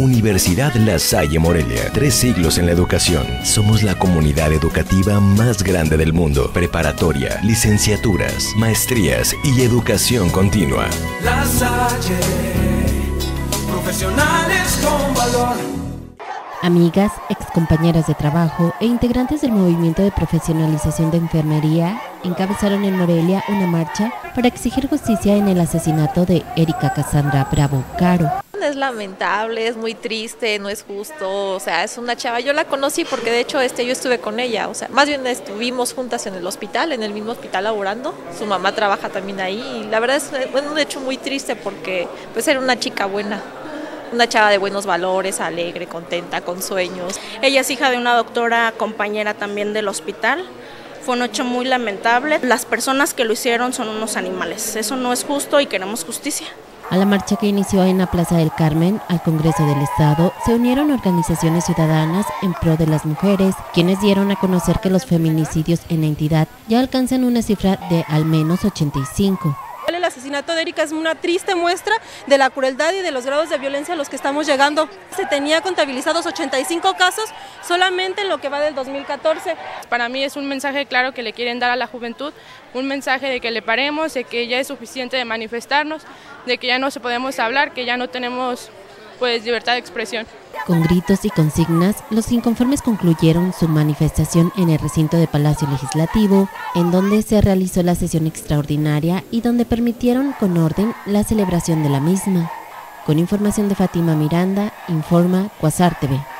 Universidad La Salle Morelia, 3 siglos en la educación. Somos la comunidad educativa más grande del mundo. Preparatoria, licenciaturas, maestrías y educación continua. La Salle, profesionales con valor. Amigas, excompañeras de trabajo e integrantes del movimiento de profesionalización de enfermería encabezaron en Morelia una marcha para exigir justicia en el asesinato de Erika Cassandra Bravo Caro. Es lamentable, es muy triste, no es justo, o sea, es una chava, yo la conocí porque de hecho yo estuve con ella, o sea, más bien estuvimos juntas en el hospital, en el mismo hospital laborando, su mamá trabaja también ahí y la verdad es un hecho muy triste porque pues era una chica buena. Una chava de buenos valores, alegre, contenta, con sueños. Ella es hija de una doctora, compañera también del hospital. Fue un hecho muy lamentable. Las personas que lo hicieron son unos animales. Eso no es justo y queremos justicia. A la marcha que inició en la Plaza del Carmen, al Congreso del Estado, se unieron organizaciones ciudadanas en pro de las mujeres, quienes dieron a conocer que los feminicidios en la entidad ya alcanzan una cifra de al menos 85. El asesinato de Erika es una triste muestra de la crueldad y de los grados de violencia a los que estamos llegando. Se tenía contabilizados 85 casos solamente en lo que va del 2014. Para mí es un mensaje claro que le quieren dar a la juventud, un mensaje de que le paremos, de que ya es suficiente de manifestarnos, de que ya no se podemos hablar, que ya no tenemos libertad de expresión. Con gritos y consignas, los inconformes concluyeron su manifestación en el recinto de Palacio Legislativo, en donde se realizó la sesión extraordinaria y donde permitieron con orden la celebración de la misma. Con información de Fátima Miranda, informa Quasar TV.